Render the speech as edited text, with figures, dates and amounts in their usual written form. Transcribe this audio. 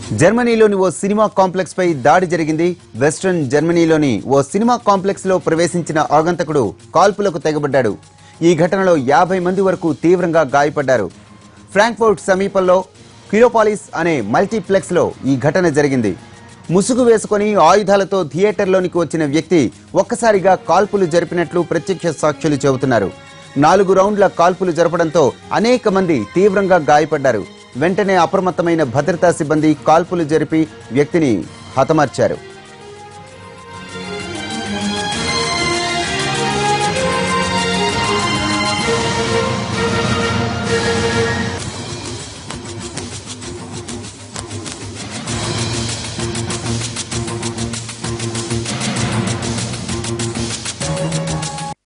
జర్మనీలోని ఓ cinema complex పై దాడి జరిగింది. వెస్ట్రన్ జర్మనీలోని ఓ సినిమా కాంప్లెక్స్ లో ప్రవేశించిన ఆగంతకుడు కాల్పులకు తెగబడ్డాడు. ఈ ఘటనలో 50 మంది వరకు తీవ్రంగా గాయపడ్డారు. ఫ్రాంక్ఫర్ట్ సమీపంలో కిలోపాలిస్ అనే మల్టీప్లెక్స్ లో ఈ ఘటన జరిగింది. ముసుగు వేసుకొని ఆయుధాలతో థియేటర్లోనికి వచ్చిన వ్యక్తి ఒక్కసారిగా కాల్పులు జరిపినట్లు ప్రత్యక్ష సాక్షులు చెబుతున్నారు. 4 రౌండ్ల కాల్పులు జరపడంతో అనేక మంది తీవ్రంగా గాయపడ్డారు. వెంటనే అప్రమత్తమైన భద్రతా సిబ్బంది కాల్పులు జరిపి వ్యక్తిని హతమార్చారు.